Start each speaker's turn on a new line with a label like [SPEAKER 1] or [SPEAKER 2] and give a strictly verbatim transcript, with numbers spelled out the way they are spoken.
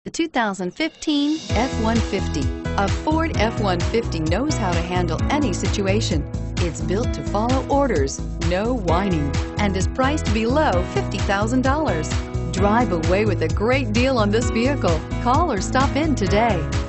[SPEAKER 1] The two thousand fifteen F one fifty. A Ford F one fifty knows how to handle any situation. It's built to follow orders, no whining, and is priced below fifty thousand dollars. Drive away with a great deal on this vehicle. Call or stop in today.